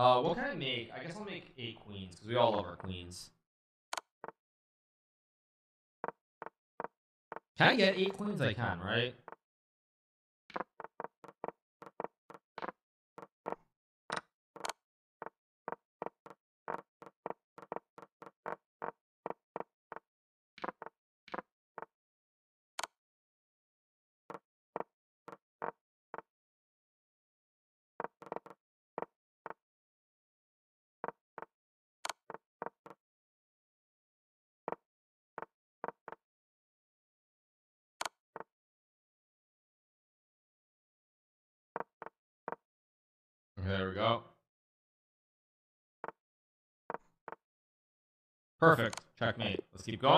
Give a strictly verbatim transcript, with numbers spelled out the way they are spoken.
Uh, what can I make? I guess I'll make eight queens, because we all love our queens. Can I get eight queens? I can, right? There we go. Perfect. Checkmate. Let's keep going.